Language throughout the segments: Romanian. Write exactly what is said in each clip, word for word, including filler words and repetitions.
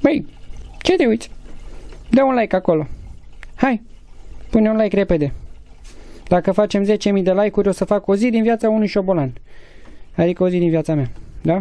Băi, ce te uiți? Dă un like acolo. Hai, pune un like repede. Dacă facem zece mii de like-uri, o să fac o zi din viața unui șobolan. Adică o zi din viața mea, da?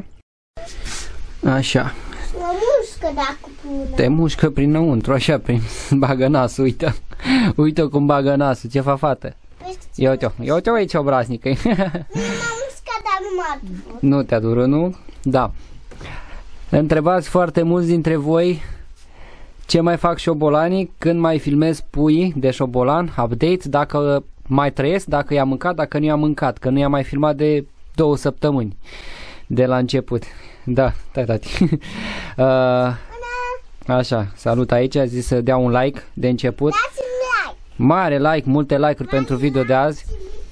Așa. Mă mușcă dacă pune. Te mușcă prinăuntru, așa, prin bagă nasul, uite. Uite cum bagă nasul, ce fa fată. Ia uite-o, ia uite-o aici obraznică. Nu m-a mușcat, dar nu m-a durut. Nu te-a durut, nu? Da. Întrebați foarte mulți dintre voi ce mai fac șobolanii când mai filmez pui de șobolan, update, dacă mai trăiesc, dacă i-am mâncat, dacă nu i-am mâncat, că nu i-am mai filmat de două săptămâni de la început. Da, stai tati. uh, așa, salut aici, a zis să dea un like de început. Dați-mi like. Mare like, multe like-uri pentru video de azi,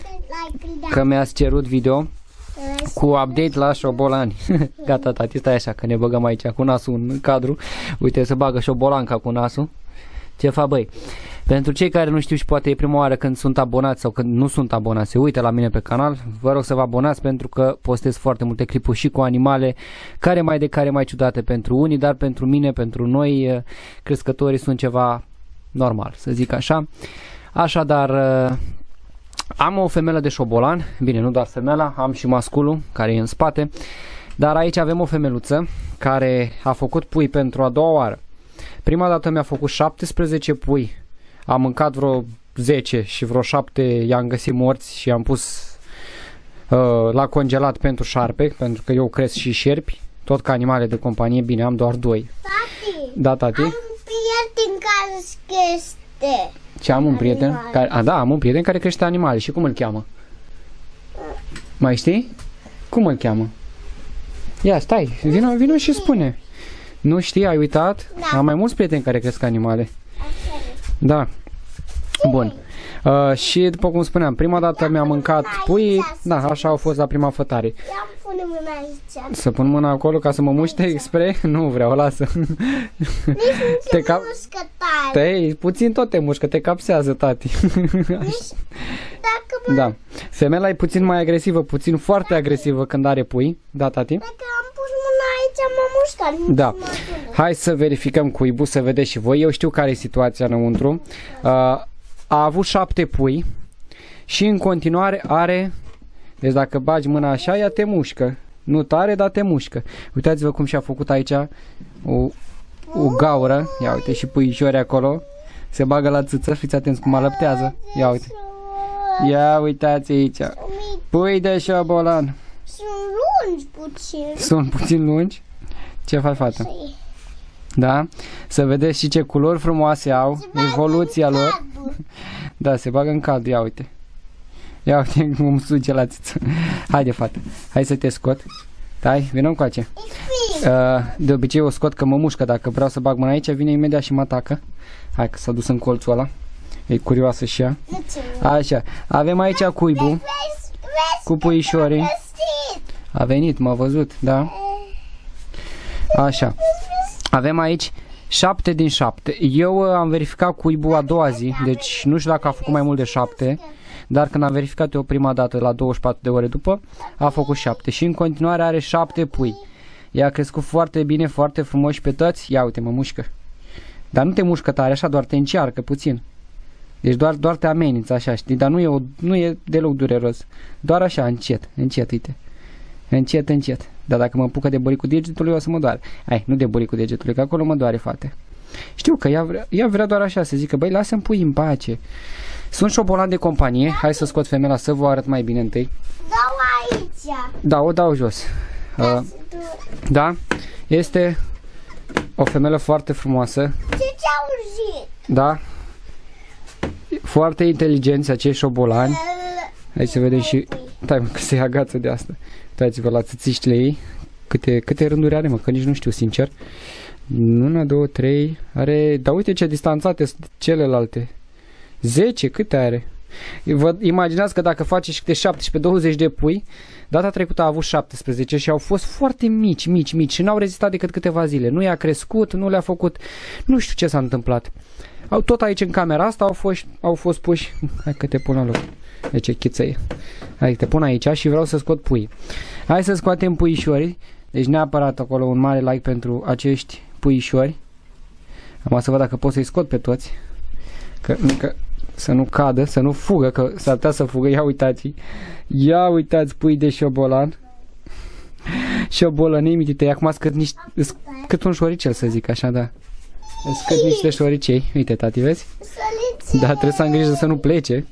că mi-ați cerut video cu update la șobolani. Gata tati, stai așa că ne băgăm aici cu nasul în cadru. Uite, se bagă șobolanca cu nasul. Ce fa băi? Pentru cei care nu știu și poate e prima oară când sunt abonați sau când nu sunt abonați, se uită la mine pe canal, vă rog să vă abonați pentru că postez foarte multe clipuri și cu animale, care mai de care mai ciudate pentru unii, dar pentru mine, pentru noi crescătorii sunt ceva normal, să zic așa. Așadar, am o femelă de șobolan, bine, nu doar femela, am și masculul care e în spate, dar aici avem o femeluță care a făcut pui pentru a doua oară. Prima dată mi-a făcut șaptesprezece pui, am mâncat vreo zece și vreo șapte i-am găsit morți și i-am pus uh, la congelat pentru șarpe, pentru că eu cresc și șerpi, tot ca animale de companie, bine, am doar doi. Tati, da, tati? am un prieten care crește. Ce am un prieten? Care, a, da, am un prieten care crește animale. Și cum îl cheamă? Mai știi? Cum îl cheamă? Ia, stai, vino, vino și spune. Nu știi, ai uitat? Da. Am mai mulți prieteni care cresc animale. Da. Bun. Uh, și după cum spuneam, prima dată mi-am mâncat pui. Da, așa au fost la prima fătare. Ia pune mâna aici. Să pun mâna acolo ca să mă muște spre? Nu vreau, lasă. Nici nu te cap... mușcă tare. Te, puțin tot te mușcă, te capsează, tati. Nici dacă mă... Da. Femela e puțin mai agresivă, puțin foarte agresivă când are pui. Da, tati? Dacă am pus mâna aici, mă mușcă. Da. Hai să verificăm cuibul, să vedeți și voi. Eu știu care e situația înăuntru. Uh, a avut șapte pui și în continuare are, deci dacă bagi mâna așa, ea te mușcă. Nu tare, dar te mușcă. Uitați-vă cum și-a făcut aici o, o gaură. Ia uite și puișori acolo. Se bagă la țâță, fiți atenți cum alăptează. Ia uite. Ia uitați aici. Pui de șobolan. Sunt lungi puțin. Sunt puțin lungi? Ce faci, fată? Da? Să vedeți și ce culori frumoase au, evoluția lor. Da, se bagă în cald, ia uite. Ia uite cum suge la țiță. Haide, fată, hai să te scot. Hai, vină încoace. Uh, de obicei o scot că mă mușcă, dacă vreau să bag mâna aici, vine imediat și mă atacă. Hai că s-a dus în colțul ăla. E curioasă și ea. Așa, avem aici cuibul cu puișorii. A venit, m-a văzut, da? Așa. Avem aici șapte din șapte. Eu am verificat cuibul a doua zi, deci nu știu dacă a făcut mai mult de șapte, dar când am verificat eu prima dată la douăzeci și patru de ore după, a făcut șapte și în continuare are șapte pui. Ea a crescut foarte bine, foarte frumos și pe toți. Ia uite, mă mușcă. Dar nu te mușcă tare, așa, doar te încearcă puțin. Deci doar, doar te amenință, așa, știi, dar nu e, o, nu e deloc dureros. Doar așa, încet, încet, uite. Încet, încet. Dar dacă mă apucă de buricul degetului, o să mă doare. Hai, nu de buricul degetului, că acolo mă doare, fate. Știu că ea vrea, ea vrea doar așa să zică, băi, lasă-mi pui în pace. Sunt șobolan de companie. Hai să scot femela să vă arăt mai bine întâi. Dau aici. Da, o dau jos. Uh, da, este o femelă foarte frumoasă. Ce ți-a urgit? Da. Foarte inteligenți acești șobolani. Hai să vedem și... Stai mă, că se agață de asta. Uitați-vă la țâțiștile ei. Câte, câte rânduri are, mă, că nici nu știu, sincer. Una, două, trei... Are... Dar uite ce distanțate sunt celelalte. zece, câte are? Vă imaginați că dacă face și câte șaptesprezece douăzeci de pui, data trecută a avut șaptesprezece și au fost foarte mici, mici, mici și n-au rezistat decât câteva zile. Nu i-a crescut, nu le-a făcut... Nu știu ce s-a întâmplat. Au tot aici în camera asta au fost, au fost puși... Hai că te pun la loc. Deci e chițăie. Hai, te pun aici și vreau să scot pui. Hai să scoatem puișorii. Deci neapărat acolo un mare like pentru acești puișori. Am să văd dacă pot să-i scot pe toți. Că, că, să nu cadă, să nu fugă, că s-ar putea să fugă. Ia uitați, ia uitați pui de șobolan. Șobolănei mitite. Acum scăt niște, cât un șoricel, să zic așa, da. Scăt niște șoricei. Uite, tati, vezi? Da, trebuie să am grijă să nu plece.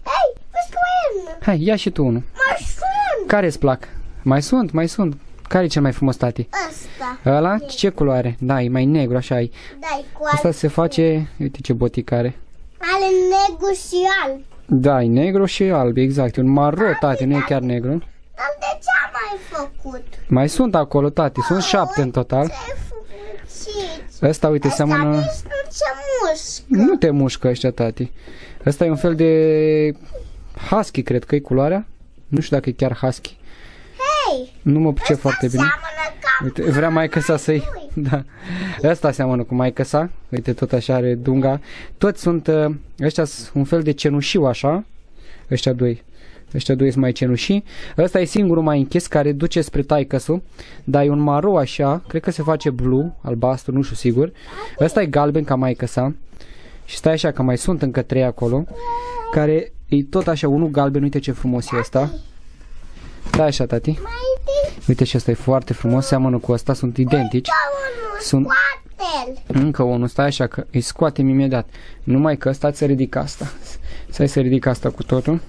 Hai, ia și tu unul. Mai sunt. Care îți plac? Mai sunt, mai sunt. Care e cel mai frumos, tati? Ăsta. Ăla? Ce culoare? Da, e mai negru, așa ai. Da, cu Asta se face, uite ce botic are. are negru și alb. Da, e negru și alb, exact. E un maro, tati, nu e chiar negru. Dar de ce am mai făcut? Mai sunt acolo, tati, sunt șapte în total. Ce făcut? Ăsta, uite, seamănă... Nu ce mușcă. Nu te mușcă ăștia, tati. Ăsta e un fel de husky, cred că e culoarea. Nu știu dacă e chiar husky. Hei! Nu mă pricep foarte bine. Seamănă cam Uite, vrea maică sa să-i... Da. Ăsta seamănă cu maică sa. Uite, tot așa are dunga. Toți sunt... uh, Ăștia sunt un fel de cenușiu, așa. Ăștia doi. Ăștia doi sunt mai cenușii. Ăsta e singurul mai închis, care duce spre taicăsul. Dar e un maro așa. Cred că se face blue, albastru, nu știu sigur. Ăsta e galben ca maică sa. Și stai așa, că mai sunt încă trei acolo. Care e tot așa, unul galben. Uite ce frumos e ăsta. Stai așa, tati. mai de Uite și ăsta e foarte frumos. Seamănă cu ăsta, sunt identici. Sunt... scoate-l. Încă unul, stai așa că îi scoatem imediat. Numai că ăsta ți-a ridic asta. Stai să ridic asta cu totul.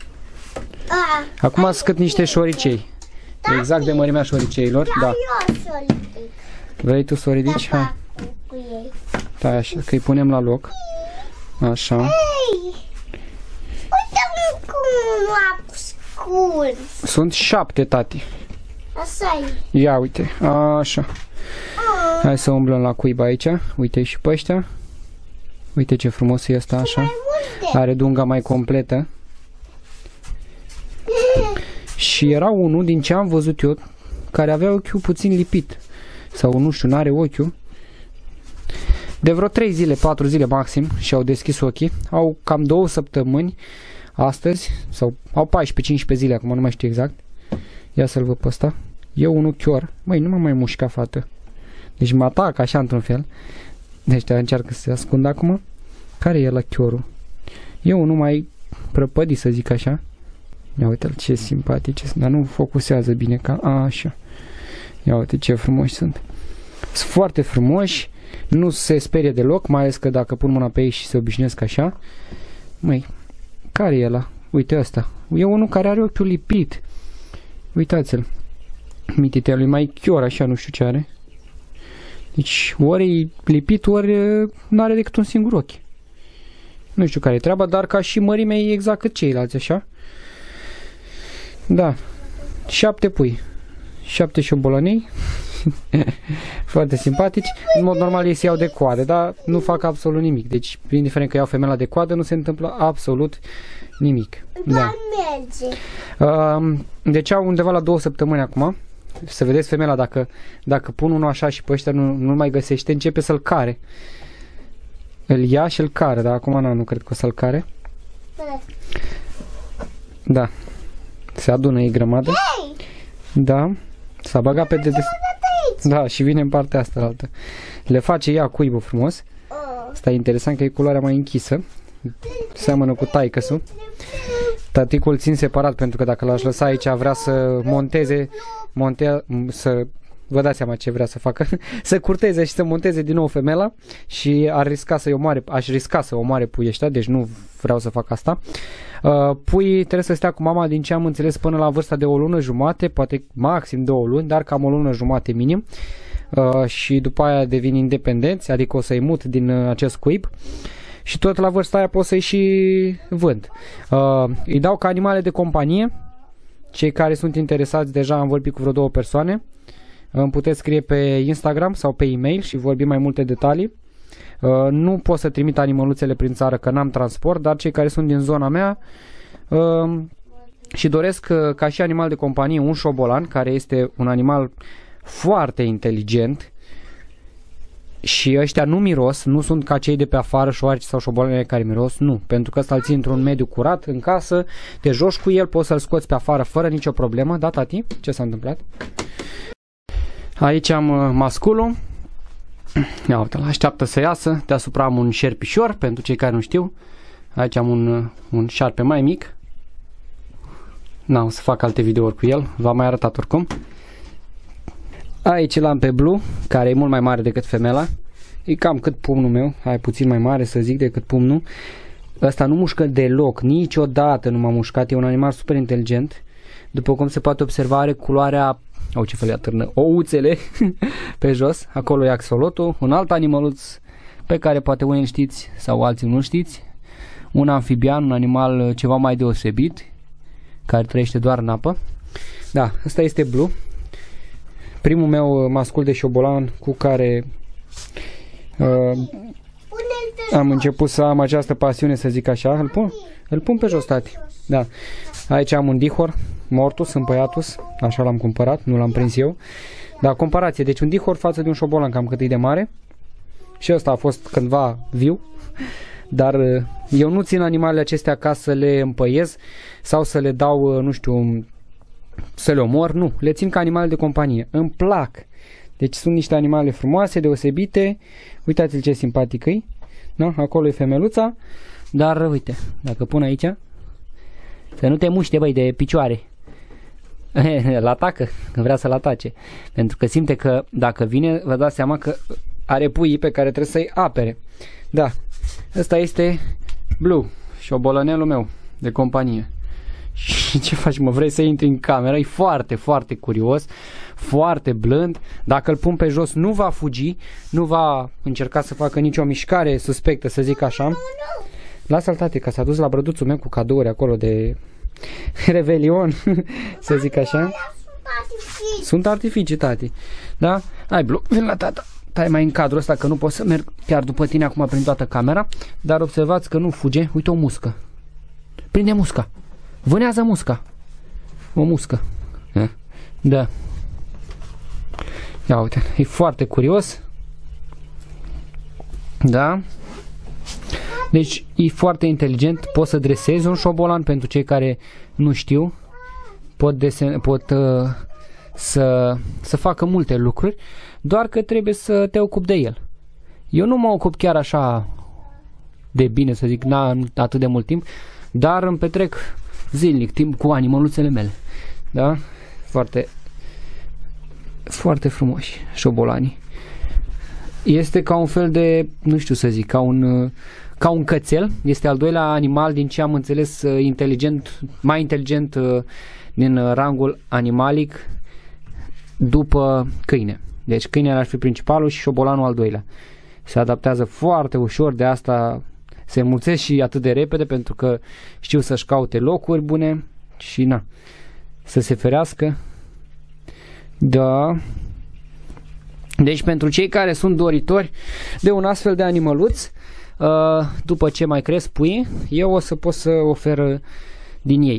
A, Acum scăt niște șoricei. Exact de mărimea șoriceilor. Da. eu să-l ridic. Vrei tu să o ridici? Hai. Cu ei. Stai așa, că îi punem la loc. Așa. Hei! Uite-mă cum m-a ascuns. Sunt șapte, tati. Așa e. Ia uite. Așa. Hai să umblăm la cuib aici. Uite și pe ăștia. Uite ce frumos e ăsta așa. Multe. Are dunga mai completă. Și era unul din ce am văzut eu care avea ochiul puțin lipit. Sau nu știu, n-are ochiul. De vreo trei zile, patru zile maxim și-au deschis ochii. Au cam două săptămâni astăzi. Sau au paisprezece cincisprezece zile acum, nu mai știu exact. Ia să-l văd pe ăsta. E unul chior. Măi, nu mă mai mușca, fată. Deci mă atac așa într-un fel. Deci te încearcă să se ascundă acum. Care e la chiorul? E unul mai prăpădit, să zic așa. Ia uite-l ce simpatice sunt, dar nu focusează bine ca a, așa. Ia uite ce frumoși sunt. Sunt foarte frumoși, nu se sperie deloc, mai ales că dacă pun mâna pe ei și se obișnuiesc așa. Măi, care e ăla? Uite ăsta. E unul care are ochiul lipit. Uitați-l. Mititele lui mai chior, așa, nu știu ce are. Deci ori e lipit, ori nu are decât un singur ochi. Nu știu care e treaba, dar ca și mărimea e exact cât ceilalți, așa. Da, șapte pui, șapte șobolănei, foarte simpatici. În mod normal ei se iau de coadă, dar nu fac absolut nimic. Deci, indiferent că iau femela de coadă, nu se întâmplă absolut nimic. Da. Merge. Uh, deci au undeva la două săptămâni acum. Să vedeți femela, dacă, dacă pun unul așa și pe ăștia nu, nu mai găsește, începe să-l care. Îl ia și îl care, dar acum nu, nu cred că o să-l care. Da. Se adună ei grămadă. Hei! Da. S-a băgat pe dedes. Da, și vine în partea asta altă. Le face ea cuibul frumos. Asta e interesant că e culoarea mai închisă. Seamănă cu taicăsul. Taticul țin separat pentru că dacă l-aș lăsa aici vrea să monteze, montea, să vă dați seama ce vrea să facă, să curteze și să monteze din nou femela și ar risca să-i omoare, aș risca să omoare puii ăștia, deci nu vreau să fac asta. Uh, puii trebuie să stea cu mama, din ce am înțeles, până la vârsta de o lună jumate, poate maxim două luni, dar cam o lună jumate minim. Uh, și după aia devin independenți, adică o să-i mut din uh, acest cuib. Și tot la vârsta aia pot să-i și vând. Uh, îi dau ca animale de companie. Cei care sunt interesați, deja am vorbit cu vreo două persoane. Îmi puteți scrie pe Instagram sau pe e-mail și vorbim mai multe detalii. Uh, nu pot să trimit animăluțele prin țară că n-am transport, dar cei care sunt din zona mea uh, și doresc uh, ca și animal de companie un șobolan, care este un animal foarte inteligent. Și ăștia nu miros, nu sunt ca cei de pe afară, șoareci sau șobolane care miros, nu. Pentru că ăsta îl ții într-un mediu curat, în casă, te joci cu el, poți să-l scoți pe afară fără nicio problemă. Da, tati? Ce s-a întâmplat? Aici am uh, masculul. Ia uite, așteaptă să iasă. Deasupra am un șerpișor, pentru cei care nu știu. Aici am un, un șarpe mai mic. N-am să fac alte videouri cu el, v-am mai arătat oricum. Aici l-am pe Blue, care e mult mai mare decât femela. E cam cât pumnul meu, hai puțin mai mare să zic decât pumnul. Ăsta nu mușcă deloc, niciodată nu m-a mușcat, e un animal super inteligent. După cum se poate observa, are culoarea, au ce fel atârnă, ouțele pe jos, acolo e axolotul, un alt animăluț pe care poate unii îl știți sau alții nu știți. Un amfibian, un animal ceva mai deosebit, care trăiește doar în apă. Da, ăsta este Blue, primul meu mascul de șobolan cu care uh, am început să am această pasiune, să zic așa. Îl pun? Îl pun pe jos, tati. Da. Aici am un dihor, Mortus, împăiatus, așa l-am cumpărat, nu l-am prins eu. Dar comparație, deci un dihor față de un șobolan cam cât e de mare. Și ăsta a fost cândva viu. Dar eu nu țin animalele acestea ca să le împăiez sau să le dau, nu știu, să le omor, nu. Le țin ca animale de companie. Îmi plac. Deci sunt niște animale frumoase, deosebite. Uitați-l ce simpatic e. Da? Acolo e femeluța. Dar uite, dacă pun aici, să nu te muște, băi, de picioare. Îl atacă, când vrea să-l atace. Pentru că simte că dacă vine, vă dați seama că are puii pe care trebuie să-i apere. Da, ăsta este Blue, șobolănelul meu de companie. Și ce faci, mă, vrei să intri în cameră? E foarte, foarte curios, foarte blând. Dacă îl pun pe jos nu va fugi, nu va încerca să facă nicio mișcare suspectă, să zic așa. Lasă-l, tate, că s-a dus la brăduțul meu cu cadouri acolo de Revelion, să zic așa. Sunt artificii, tati. Da? Hai, Blue, vin la tata. Tai mai în cadrul ăsta că nu pot să merg chiar după tine acum prin toată camera. Dar observați că nu fuge. Uite o muscă. Prinde musca. Vânează musca. O muscă. Da. Ia uite. E foarte curios. Da. Deci e foarte inteligent. Pot să dresezi un șobolan, pentru cei care nu știu. Pot, desen, pot uh, să, să facă multe lucruri. Doar că trebuie să te ocupi de el. Eu nu mă ocup chiar așa de bine, să zic, n-am atât de mult timp. Dar îmi petrec zilnic timp cu animăluțele mele. Da? Foarte Foarte frumoși șobolanii. Este ca un fel de, nu știu să zic, ca un ca un cățel. Este al doilea animal, din ce am înțeles, inteligent, mai inteligent din rangul animalic după câine. Deci câinele ar fi principalul și șobolanul al doilea. Se adaptează foarte ușor, de asta se înmulțesc și atât de repede, pentru că știu să-și caute locuri bune și na, să se ferească. Da. Deci pentru cei care sunt doritori de un astfel de animăluț, după ce mai cresc pui, eu o să pot să ofer din ei.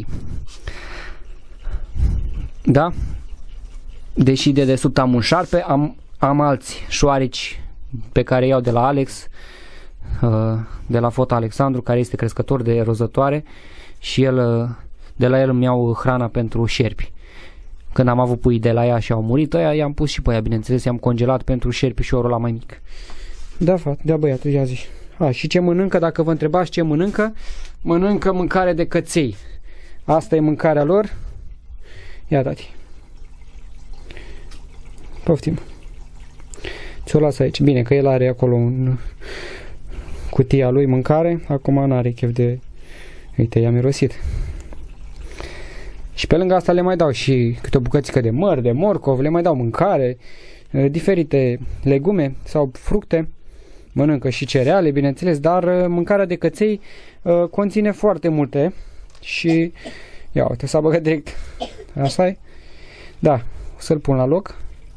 Da? Deși de desubt am un șarpe, am, am alți șoareci pe care iau de la Alex, de la Fota Alexandru, care este crescător de rozătoare, și el, de la el îmi iau hrana pentru șerpi. Când am avut pui de la ea și au murit ăia, i-am pus și pe ăia, bineînțeles, i-am congelat pentru șerpișorul ăla mai mic. Da, fată, da, băiatul, ia zici. A, și ce mănâncă, dacă vă întrebați ce mănâncă, mănâncă mâncare de căței. Asta e mâncarea lor. Ia, tati. Poftim. Ți-o las aici. Bine, că el are acolo un cutia lui mâncare. Acum n-are chef de... Uite, i-a mirosit. Și pe lângă asta le mai dau și câte o bucățică de măr, de morcov, le mai dau mâncare, diferite legume sau fructe. Mănâncă și cereale, bineînțeles, dar mâncarea de căței uh, conține foarte multe și ia uite, s-a băgat direct. Asta e? Da, o să-l pun la loc.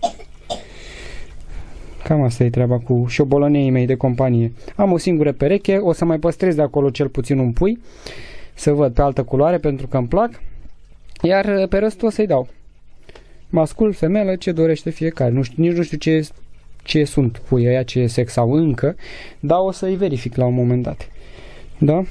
Cam asta e treaba cu șobolăneii mei de companie. Am o singură pereche, o să mai păstrez de acolo cel puțin un pui, să văd pe altă culoare pentru că îmi plac, iar pe restul o să-i dau mascul, femelă, ce dorește fiecare. Nu știu, nici nu știu ce, ce sunt puii ăia, ce sex au încă, dar o să-i verific la un moment dat. Da?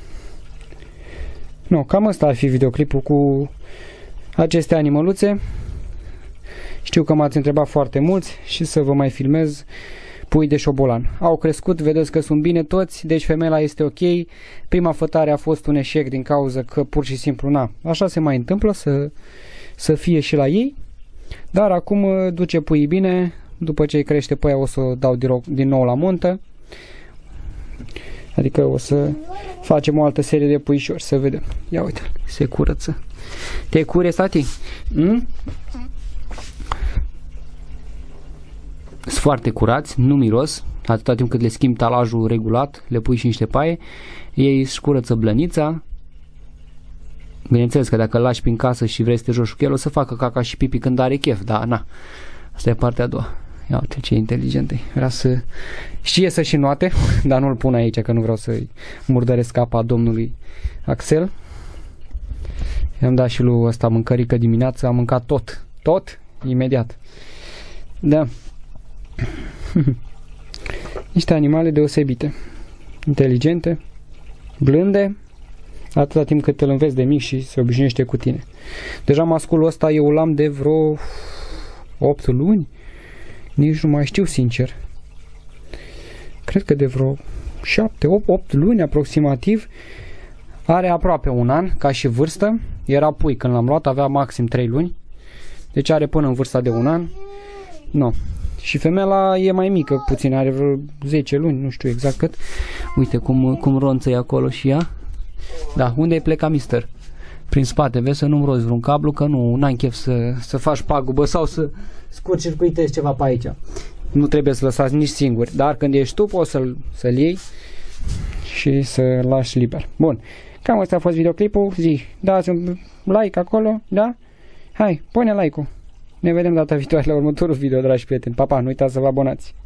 No, cam asta ar fi videoclipul cu aceste animăluțe. Știu că m-ați întrebat foarte mulți și să vă mai filmez pui de șobolan. Au crescut, vedeți că sunt bine toți, deci femela este ok. Prima fătare a fost un eșec din cauza că pur și simplu, na, așa se mai întâmplă să, să fie și la ei. Dar acum duce puii bine, după ce îi crește pe aia o să o dau din nou la montă. Adică o să facem o altă serie de puișori, să vedem. Ia uite, se curăță. Te cure, tati? Mm? Sunt foarte curați, nu miros, atâta timp cât le schimbi talajul regulat, le pui și niște paie, ei își curăță blănița. Bineînțeles că dacă îl lași prin casă și vrei să te joci cu el, o să facă caca și pipi când are chef, dar na, asta e partea a doua. Ia uite ce inteligent e. Vrea să știe să și noate, dar nu-l pun aici că nu vreau să-i murdăresc capa domnului Axel. I-am dat și lui ăsta mâncărică dimineața, am mâncat tot, tot, imediat. Da. Niște animale deosebite, inteligente, blânde, atâta timp cât îl înveți de mic și se obișnuiește cu tine. Deja masculul ăsta eu l-am de vreo opt luni, nici nu mai știu sincer. Cred că de vreo șapte opt luni aproximativ. Are aproape un an ca și vârstă. Era pui când l-am luat, avea maxim trei luni. Deci are până în vârsta de un an. No. Și femela e mai mică puțin, are vreo zece luni, nu știu exact cât. Uite cum, cum ronță e acolo și ea. Da, unde ai plecat, mister? Prin spate, vezi să nu-mi rozi vreun cablu, că nu n-am chef să, să faci pagubă sau să scurt-circuitezi ceva pe aici. Nu trebuie să lăsați nici singuri, dar când ești tu poți să-l să-l iei și să-l lași liber. Bun, cam asta a fost videoclipul. Zi, dați un like acolo, da? Hai, pune like-ul. Ne vedem data viitoare la următorul video, dragi prieteni. Pa, pa, nu uitați să vă abonați.